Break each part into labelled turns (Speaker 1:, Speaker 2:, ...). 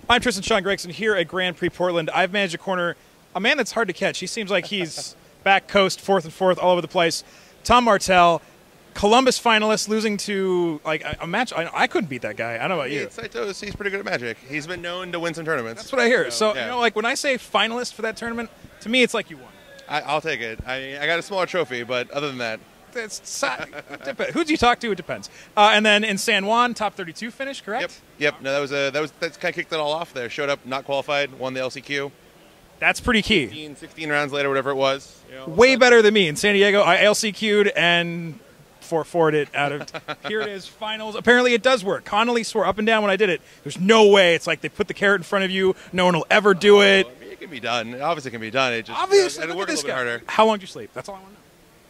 Speaker 1: I'm Tristan, Shaun, Gregson here at Grand Prix-Portland. I've managed to corner a man that's hard to catch. He seems like he's back coast, forth and forth, all over the place. Tom Martell, Columbus finalist, losing to like a match. I couldn't beat that guy. I don't know about you.
Speaker 2: Saito's, he's pretty good at Magic. He's been known to win some tournaments.
Speaker 1: That's what I hear. So
Speaker 2: yeah.
Speaker 1: you know, like when I say finalist for that tournament, to me it's like you won.
Speaker 2: I'll take it. I got a smaller trophy, but other than that.
Speaker 1: Who'd you talk to? It depends. And then in San Juan, top 32 finish, correct?
Speaker 2: Yep. No, that's kind of kicked it all off there. Showed up, not qualified, won the LCQ.
Speaker 1: That's pretty key.
Speaker 2: 16 rounds later, whatever it was. You know,
Speaker 1: way better than me in San Diego. I LCQ'd and 4-4'd it out of. Here it is, finals. Apparently it does work. Connolly swore up and down when I did it. There's no way. It's like they put the carrot in front of you. No one will ever do it.
Speaker 2: I mean, it can be done. It obviously can be done. It just
Speaker 1: obviously
Speaker 2: it'll work a little bit harder.
Speaker 1: How long did you sleep? That's all I want to know.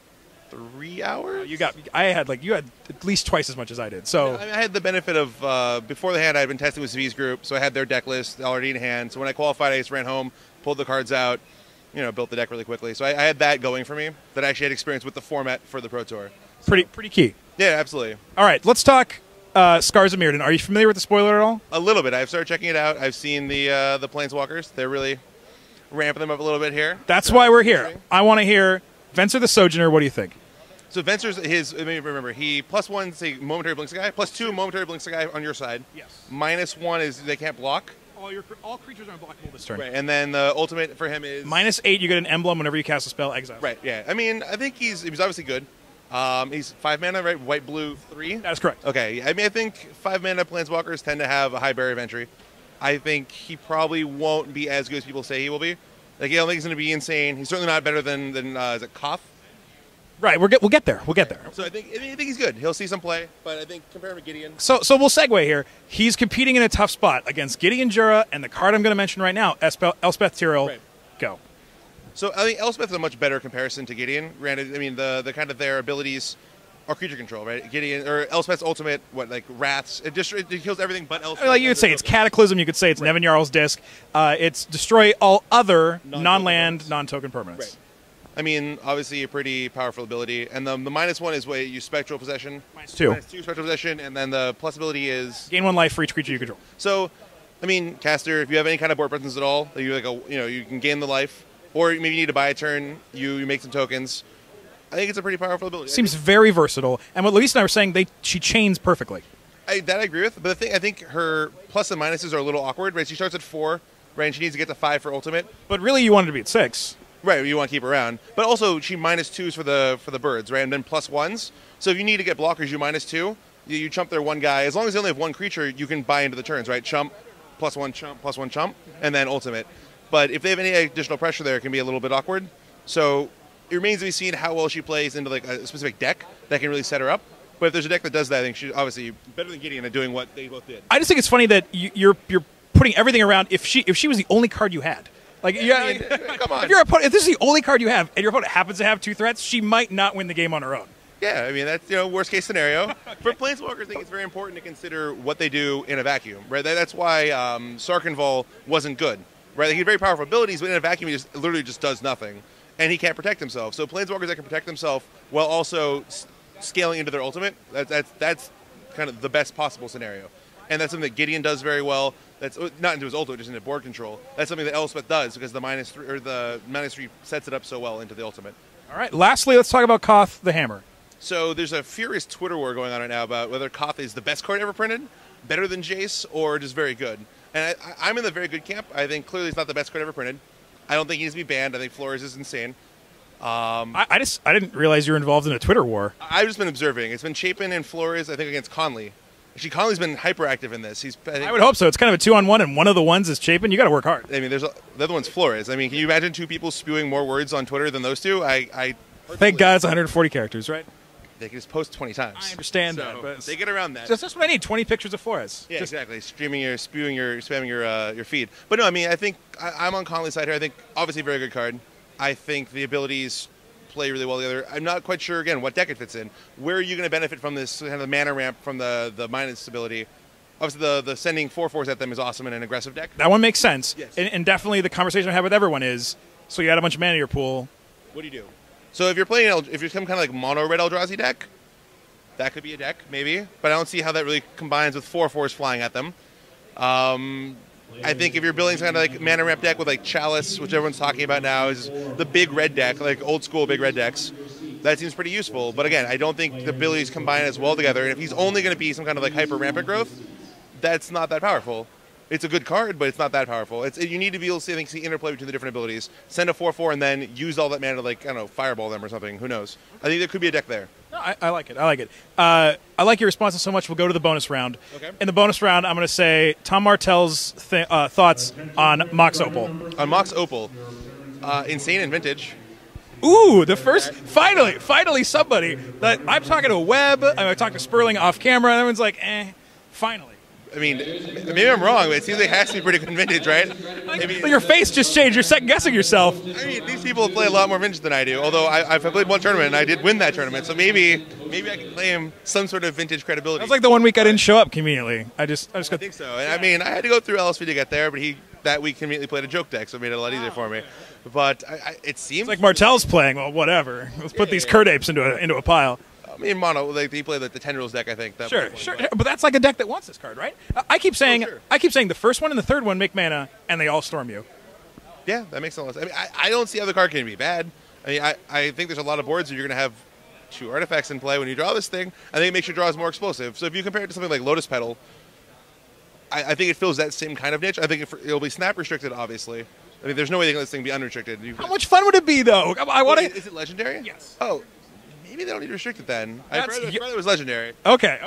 Speaker 2: 3 hours?
Speaker 1: You had at least twice as much as I did. So
Speaker 2: I had the benefit of before the hand I had been testing with Zv's group, so I had their deck list already in hand. So when I qualified, I just ran home, pulled the cards out, built the deck really quickly. So I had that going for me. That I actually had experience with the format for the Pro Tour. So,
Speaker 1: pretty key.
Speaker 2: Yeah, absolutely.
Speaker 1: All right, let's talk Scars of Mirrodin. Are you familiar with the spoiler at all?
Speaker 2: A little bit. I've started checking it out. I've seen the Planeswalkers. They're really ramping them up a little bit here.
Speaker 1: That's why we're here. I want to hear Venser the Sojourner. What do you think?
Speaker 2: So Venser's remember, he +1 say momentary blinks a guy, +2 momentary blinks a guy on your side.
Speaker 1: Yes.
Speaker 2: -1 is they can't block.
Speaker 1: All creatures are unblockable this turn.
Speaker 2: Right, and then the ultimate for him is
Speaker 1: -8. You get an emblem whenever you cast a spell. Exile.
Speaker 2: Right. Yeah. I mean, I think he's obviously good. He's 5 mana, right? White, blue, 3.
Speaker 1: That's correct.
Speaker 2: Okay. I mean, I think 5 mana Planeswalkers tend to have a high barrier of entry. I think he probably won't be as good as people say he will be. Like, I don't think he's going to be insane. He's certainly not better than is it Koth?
Speaker 1: Right, we'll get there. We'll get there.
Speaker 2: So I think he's good. He'll see some play, but I think compare him to Gideon.
Speaker 1: So we'll segue here. He's competing in a tough spot against Gideon Jura and the card I'm going to mention right now, Elspeth Tyrell.
Speaker 2: Right.
Speaker 1: Go.
Speaker 2: So I think Elspeth is a much better comparison to Gideon. Granted, I mean the kind of their abilities are creature control, right? Gideon or Elspeth's ultimate, wraths? It kills everything but Elspeth.
Speaker 1: Like you could say it's Cataclysm. You could say it's Nevin Jarl's Disc. It's destroy all other non-land, non-token permanents.
Speaker 2: Right. I mean, obviously a pretty powerful ability. And the -1 is where you use Spectral Possession.
Speaker 1: -2.
Speaker 2: -2 Spectral Possession, and then the plus ability is...
Speaker 1: Gain 1 life for each creature you control.
Speaker 2: So, I mean, caster, if you have any kind of board presence at all, you can gain the life, or maybe you need to buy a turn, you make some tokens. I think it's a pretty powerful ability.
Speaker 1: Seems very versatile. And what Luis and I were saying, she chains perfectly.
Speaker 2: That I agree with, but I think her plus and minuses are a little awkward, right? She starts at 4, right, and she needs to get to 5 for ultimate.
Speaker 1: But really you wanted to be at 6.
Speaker 2: Right, you want to keep her around. But also, she -2s for the birds, right? And then +1s. So if you need to get blockers, you -2. You chump their one guy. As long as they only have one creature, you can buy into the turns, right? Chump, +1 chump, +1 chump, and then ultimate. But if they have any additional pressure there, it can be a little bit awkward. So it remains to be seen how well she plays into like a specific deck that can really set her up. But if there's a deck that does that, I think she's obviously better than Gideon at doing what they both did.
Speaker 1: I just think it's funny that you're putting everything around. If she was the only card you had. Like,
Speaker 2: come on.
Speaker 1: If this is the only card you have, and your opponent happens to have 2 threats, she might not win the game on her own.
Speaker 2: Yeah, I mean, that's worst case scenario. For Planeswalkers, I think it's very important to consider what they do in a vacuum, right? That's why Sarkhanval wasn't good, right? He had very powerful abilities, but in a vacuum, he literally just does nothing, and he can't protect himself. So Planeswalkers that can protect themselves while also scaling into their ultimate, that's kind of the best possible scenario. And that's something that Gideon does very well. That's not into his ultimate, just into board control. That's something that Elspeth does because the -3 or the -3 sets it up so well into the ultimate.
Speaker 1: All right. Lastly, let's talk about Koth the Hammer.
Speaker 2: So there's a furious Twitter war going on right now about whether Koth is the best card ever printed, better than Jace, or just very good. And I'm in the very good camp. I think clearly it's not the best card ever printed. I don't think he needs to be banned. I think Flores is insane.
Speaker 1: I didn't realize you were involved in a Twitter war.
Speaker 2: I've just been observing. It's been Chapin and Flores, I think, against Conley. Actually, Conley's been hyperactive in this. I
Speaker 1: would hope so. It's kind of a 2-on-1, and one of the ones is Chapin. You got to work hard.
Speaker 2: I mean, the other one's Flores. I mean, can you imagine 2 people spewing more words on Twitter than those 2?
Speaker 1: Thank God it's 140 characters, right?
Speaker 2: They can just post 20 times.
Speaker 1: I understand that, but
Speaker 2: they get around that.
Speaker 1: That's what I need. 20 pictures of Flores.
Speaker 2: Yeah, exactly. Spamming your feed. But no, I mean, I think I'm on Conley's side here. I think obviously a very good card. I think the abilities play really well together. I'm not quite sure again what deck it fits in. Where are you going to benefit from this kind of the mana ramp from the minus ability? Obviously, the sending 4/4s at them is awesome in an aggressive deck.
Speaker 1: That one makes sense.
Speaker 2: Yes.
Speaker 1: And definitely the conversation I have with everyone is, so you add a bunch of mana to your pool.
Speaker 2: What do you do? So if you're playing, if you're some kind of like mono red Eldrazi deck, that could be a deck maybe. But I don't see how that really combines with 4/4s flying at them. I think if you're building kind of like mana ramp deck with like Chalice, which everyone's talking about now, is the big red deck, like old school big red decks. That seems pretty useful. But again, I don't think the abilities combine as well together. And if he's only going to be some kind of like hyper rampant growth, that's not that powerful. It's a good card, but it's not that powerful. You need to be able to see interplay between the different abilities. Send a 4/4 and then use all that mana to, like, I don't know, fireball them or something. Who knows? I think there could be a deck there.
Speaker 1: No, I like it. I like it. I like your responses so much. We'll go to the bonus round.
Speaker 2: Okay.
Speaker 1: In the bonus round, I'm going to say Tom Martell's thoughts on Mox Opal.
Speaker 2: On Mox Opal, insane and vintage.
Speaker 1: Ooh, the first, finally somebody that I'm talking to Webb, I'm talking to Sperling off camera, and everyone's like, finally.
Speaker 2: I mean, maybe I'm wrong, but it seems like it has to be pretty good vintage, right?
Speaker 1: Your face just changed. You're second-guessing yourself.
Speaker 2: I mean, these people play a lot more vintage than I do, although I've played one tournament, and I did win that tournament, so maybe I can claim some sort of vintage credibility.
Speaker 1: That was like the one week I didn't show up conveniently. I
Speaker 2: think so. And I mean, I had to go through LSV to get there, but that week conveniently played a joke deck, so it made it a lot easier for me. But it seems
Speaker 1: it's like Martell's playing. Well, whatever. Let's put these Kurt apes into a pile.
Speaker 2: I mean, mono, like he played like the Tendrils deck, I think.
Speaker 1: Sure. But that's like a deck that wants this card, right? I keep saying the first one and the third one make mana, and they all storm you.
Speaker 2: Yeah, that makes sense. I mean, I don't see how the card can be bad. I mean, I think there's a lot of boards where you're going to have 2 artifacts in play when you draw this thing. I think it makes your draws more explosive. So if you compare it to something like Lotus Petal, I think it fills that same kind of niche. I think it'll be snap restricted, obviously. I mean, there's no way they can let this thing be unrestricted.
Speaker 1: How much fun would it be, though?
Speaker 2: Is it legendary?
Speaker 1: Yes.
Speaker 2: Oh. Maybe they don't need to restrict it then. I thought it was legendary.
Speaker 1: Okay.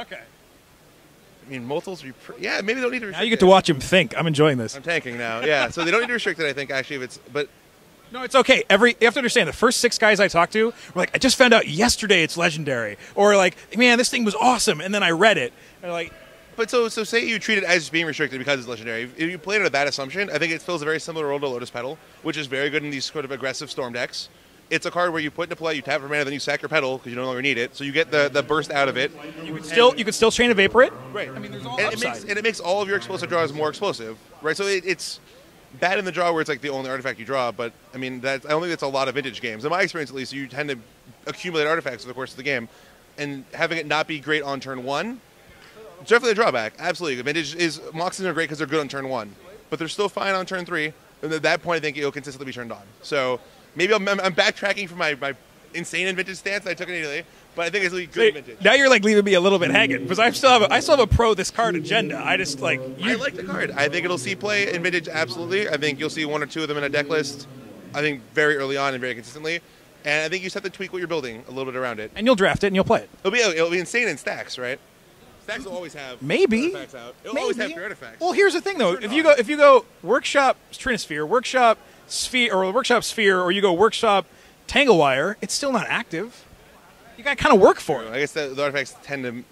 Speaker 2: I mean, multiples would be yeah, maybe they don't need to restrict it.
Speaker 1: Now you get to watch him think. I'm enjoying this.
Speaker 2: I'm tanking now. Yeah, so they don't need to restrict it, I think, actually, if it's but
Speaker 1: no, it's okay. You have to understand, the first 6 guys I talked to were like, I just found out yesterday it's legendary. Or like, man, this thing was awesome, and then I read it. And they're like,
Speaker 2: but so say you treat it as being restricted because it's legendary. If you play it under that assumption, I think it fills a very similar role to Lotus Petal, which is very good in these sort of aggressive storm decks. It's a card where you put into play, you tap for mana, then you sack your Petal because you no longer need it. So you get the burst out of it.
Speaker 1: You could still chain a Vapor it.
Speaker 2: Right.
Speaker 1: I mean, there's all
Speaker 2: upside. It makes all of your explosive draws more explosive. Right. So it's bad in the draw where it's like the only artifact you draw. But I mean, I don't think that's a lot of vintage games. In my experience, at least, you tend to accumulate artifacts over the course of the game, and having it not be great on turn 1, it's definitely a drawback. Absolutely. Vintage Moxes are great because they're good on turn 1, but they're still fine on turn 3. And at that point, I think it'll consistently be turned on. So. Maybe I'm backtracking from my insane and vintage stance that I took initially, but I think it's really good vintage.
Speaker 1: Now you're like leaving me a little bit hanging because I still have a pro this card agenda. I just like
Speaker 2: I like the card. I think it'll see play in vintage absolutely. I think you'll see 1 or 2 of them in a deck list. I think very early on and very consistently, and I think you just have to tweak what you're building a little bit around it.
Speaker 1: And you'll draft it and you'll play it.
Speaker 2: It'll be insane in stacks, right? Stacks will always have artifacts out. It'll always have your artifacts.
Speaker 1: Well, here's the thing though: if you go Workshop Trinisphere, Workshop Sphere, or Workshop Sphere, or you go Workshop Tanglewire, it's still not active. You got to kind of work for it.
Speaker 2: I guess the artifacts tend to.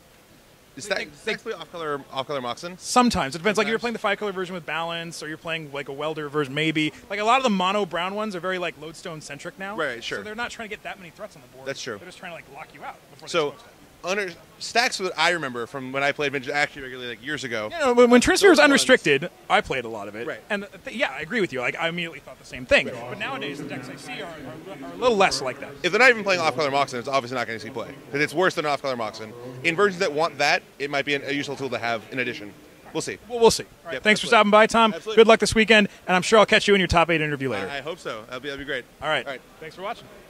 Speaker 2: Stacks play off-color Moxen?
Speaker 1: Sometimes. It depends. Like, if you're playing the 5-color version with balance, or you're playing, like, a welder version, maybe. Like, a lot of the mono-brown ones are very, like, lodestone-centric now.
Speaker 2: Right, sure.
Speaker 1: So they're not trying to get that many threats on the board.
Speaker 2: That's true.
Speaker 1: They're just trying to, like, lock you out.
Speaker 2: So, stacks that I remember from when I played Vintage actually regularly, like, years ago.
Speaker 1: You know, when Trinisphere was unrestricted, I played a lot of it.
Speaker 2: Right.
Speaker 1: And, yeah, I agree with you. Like, I immediately thought the same thing. Right. But nowadays, the decks I see are a little less like that.
Speaker 2: If they're not even playing off-color Moxen, it's obviously not going to see play. Because it's worse than an off-color Moxen. In versions that want that, it might be a useful tool to have in addition. We'll see.
Speaker 1: Well, we'll see. All right,
Speaker 2: yep,
Speaker 1: thanks for stopping by, Tom.
Speaker 2: Absolutely.
Speaker 1: Good luck this weekend, and I'm sure I'll catch you in your top 8 interview later.
Speaker 2: I hope so. That'd be great.
Speaker 1: All right. Thanks for watching.